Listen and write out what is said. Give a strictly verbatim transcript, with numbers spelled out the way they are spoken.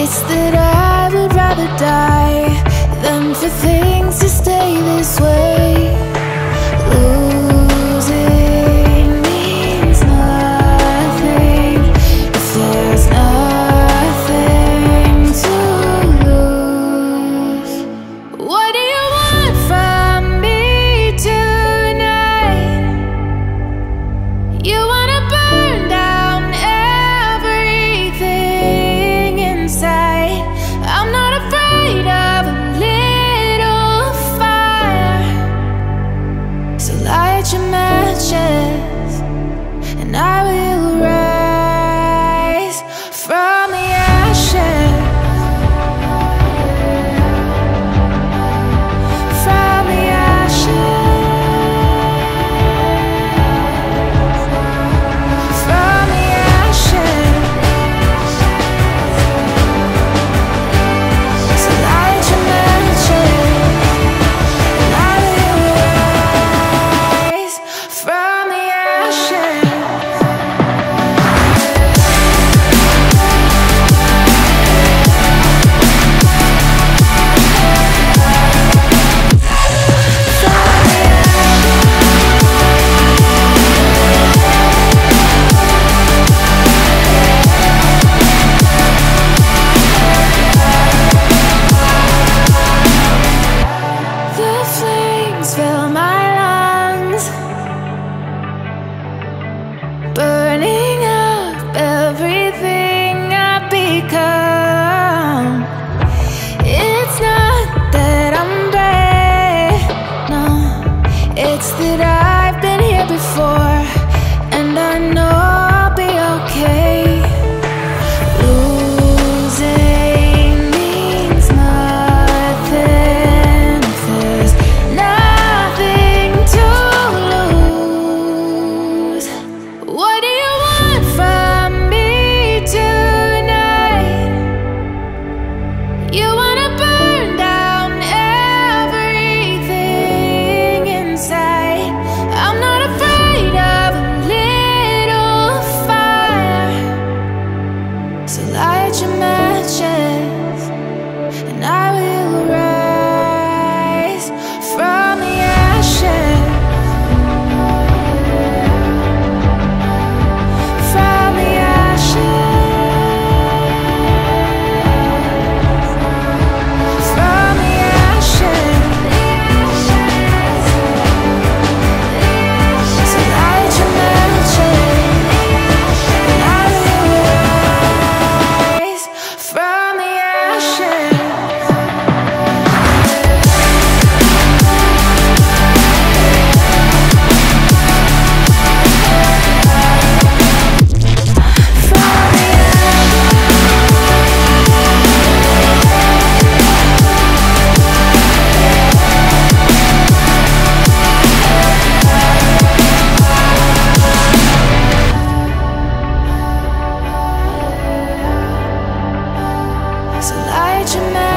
It's that I would rather die than for things to stay this way. Losing means nothing if there's nothing to lose. What do you want from me tonight? You wanna burn down everything inside. I'm not afraid of a little fire, so light your matches and I will rise from the ashes, from the ashes, from the ashes. So light your matches and I will rise from the ashes. The flames fill my lungs, burning up everything I've become. It's not that I'm brave, no, it's that I've been here before, and I know I'll be okay. Losing means nothing if there's nothing to lose. What do you want from me tonight? You wanna burn down everything inside. I'm not afraid of a little fire, so light your matches and I will rise from the ashes, from the ashes, from the ashes. So light your matches and I will rise from the ashes. So light your matches.